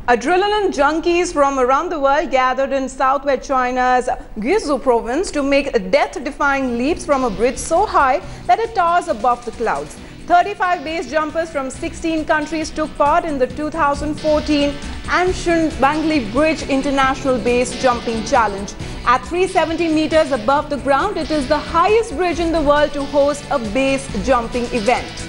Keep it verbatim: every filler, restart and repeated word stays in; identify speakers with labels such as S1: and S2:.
S1: Adrenaline junkies from around the world gathered in southwest China's Guizhou province to make death-defying leaps from a bridge so high that it towers above the clouds. thirty-five base jumpers from sixteen countries took part in the two thousand fourteen Anshan Bangli Bridge International Base Jumping Challenge. At three hundred seventy meters above the ground, it is the highest bridge in the world to host a base jumping event.